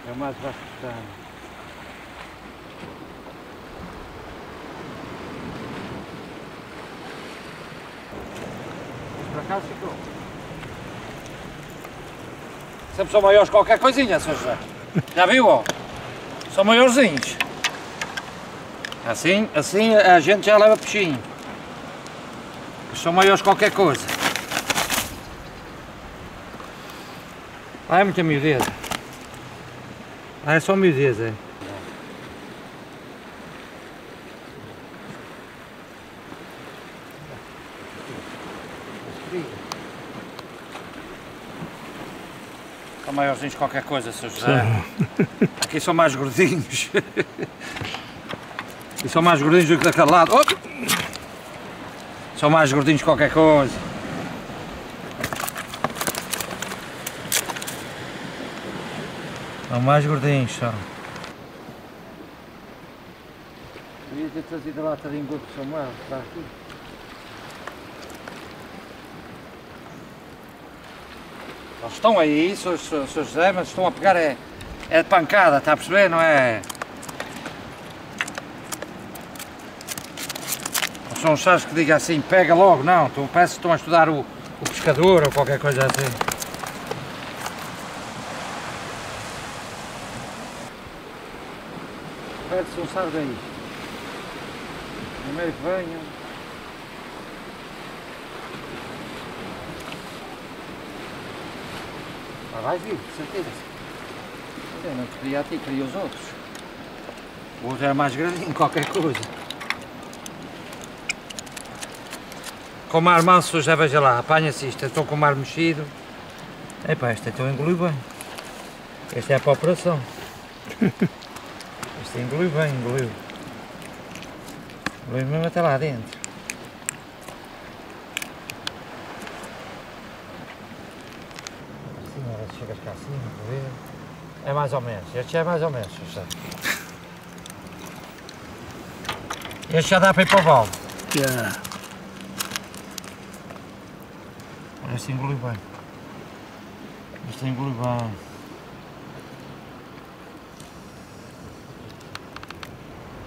É o mais baixo que está. Por acaso ficou. Sempre são maiores que qualquer coisinha, Sr. José. Já viu, ó? São maiorzinhos. Assim a gente já leva peixinho. São maiores que qualquer coisa. Lá é muita miudeza. Lá é só miudeza, é. São maiorzinhos que qualquer coisa, Sr. José. Aqui são mais gordinhos. E são mais gordinhos do que daquele lado. Oh! São mais gordinhos que qualquer coisa. São mais gordinhos, só. Devia ter trazido a lata de engodo de São Marcos, está aqui. Eles estão aí, Sr. José, mas estão a pegar é de pancada, está a perceber, não é? Não são os chás que digam assim, pega logo, não, parece que estão a estudar o pescador ou qualquer coisa assim. Pede-se um sardinho. Primeiro que venham. Vai vir, de certeza. Eu não te queria a ti, queria os outros. O outro era mais grandinho que qualquer coisa. Com o mar manso já veja lá, apanha-se isto, estou com o mar mexido. Epá, este então engoliu bem. Este é para a operação. Este engoliu bem, engoliu. Engoliu mesmo até lá dentro. Chegas cá assim, a ver. É mais ou menos, este já é mais ou menos, já. Este já dá para ir para o balde. Yeah. Este engoliu bem. Este engoliu bem.